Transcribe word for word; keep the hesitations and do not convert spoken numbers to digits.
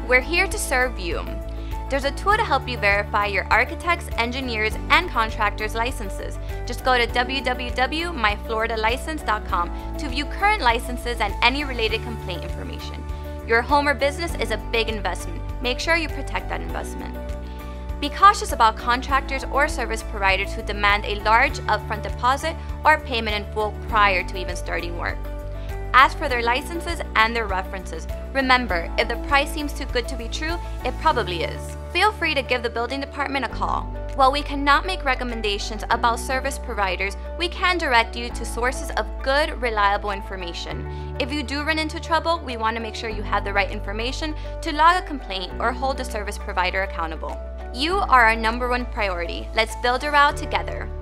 We're here to serve you. There's a tool to help you verify your architects, engineers, and contractors' licenses. Just go to w w w dot my florida license dot com to view current licenses and any related complaint information. Your home or business is a big investment. Make sure you protect that investment. Be cautious about contractors or service providers who demand a large upfront deposit or payment in full prior to even starting work. Ask for their licenses and their references. Remember, if the price seems too good to be true, it probably is. Feel free to give the building department a call. While we cannot make recommendations about service providers, we can direct you to sources of good, reliable information. If you do run into trouble, we want to make sure you have the right information to log a complaint or hold the service provider accountable. You are our number one priority. Let's build Doral together.